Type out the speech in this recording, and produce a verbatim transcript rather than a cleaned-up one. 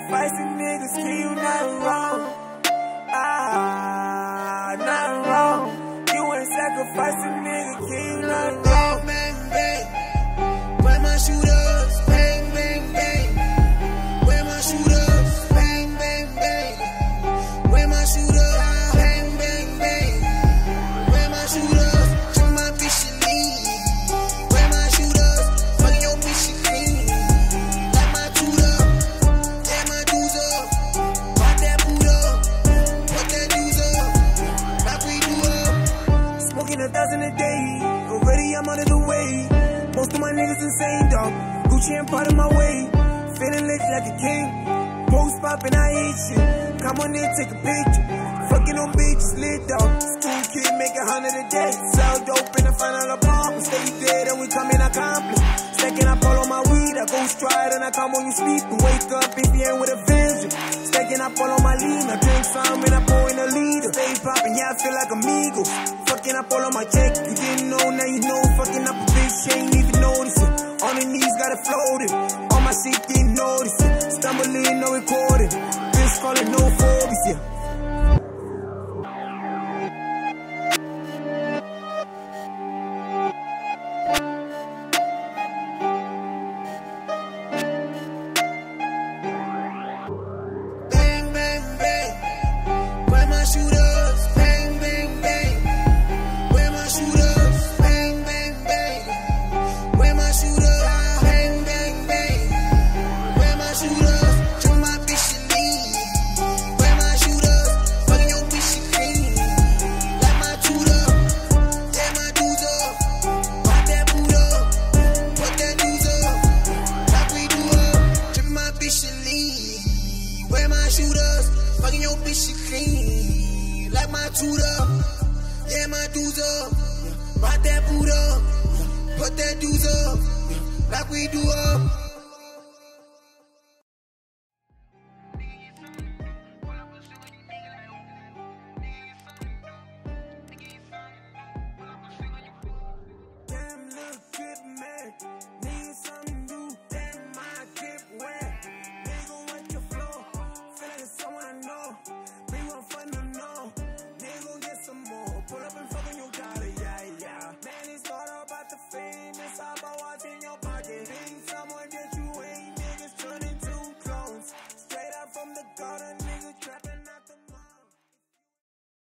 sacrificing niggas, kill you nothing wrong. Ah, nothing wrong. You ain't sacrificing nigga, kill you nothing wrong. Bang, bang, bang. Where my shooters? Bang, bang, bang. Where my shooters? Bang, bang, bang. Where my shooters? Bang, bang, bang. Where my shooters? To my bitch and leave. Where my shooters? Fuck your bitch and leave. Like my tutor. Yeah, my dudes up. Pop that boot up. Put that dudes up. Like we do up. Smoking a thousand a day. Already I'm out of the way. Most of my niggas insane, dog. Gucci ain't part of my way. Feeling lit like a king. Post poppin', I hate shit. Come on in, take a picture. Fucking on bitches, lit, dog. School kid, make a hundred a day. Sell dope in the final apartment. Stay dead and we come in accomplice. Second, I follow my weed. I go stride and I come when you sleep. And wake up if you ain't with a vision. Second, I follow my lean. I drink some and I pour in a leader. Stay poppin', yeah, I feel like amigos. Fucking, I follow my check. You didn't know, now you know. Fucking up a bitch, she ain't even notice it. On the knees, got it floated. On my seat, didn't notice it. Stumbling, no recording. Bitch calling, no phobies, yeah. Bang, bang, bang. Where my shooters? Bang, bang, bang. Where my shooters? Bang, bang, bang. Where my shooters? Bang, bang, bang. Where my shooters? To my bitch and leave. Where my shooters? Fucking your bitch and clean. Like my tutor. Yeah, my dudes up. Pop that boot up. Put that dudes up. Like we do up. To my bitch and leave. Where my shooters? Fucking your bitch and clean. Like my tutor. Yeah, my dudes up. Pop that boot up. Put that dudes up. Like we do up.